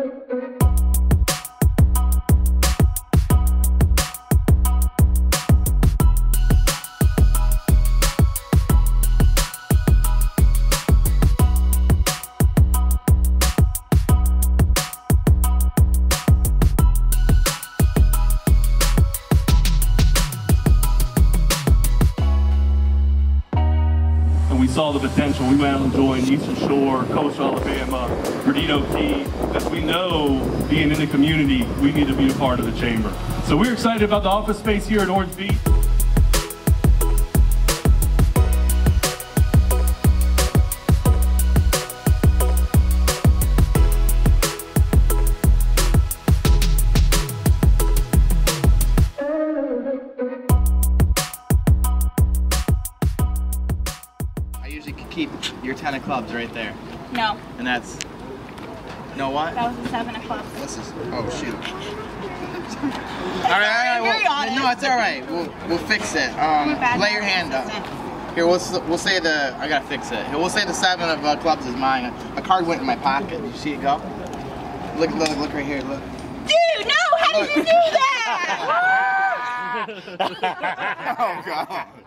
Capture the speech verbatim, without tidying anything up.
We saw the potential. We went out and joined Eastern Shore, Coastal Alabama, Perdido Key. As we know, being in the community, we need to be a part of the chamber. So we're excited about the office space here at Orange Beach. I usually keep your ten of clubs right there. No. And that's, no what? That was a seven of clubs. This is, oh shoot. all right, all right, well, no, it's all right. We'll, we'll fix it. Um, lay your hand up. Here, we'll, we'll say the, I gotta fix it. Here, we'll say the seven of uh, clubs is mine. A card went in my pocket. Did you see it go? Look, look, look right here, look. Dude, no, how did you do that? Oh God.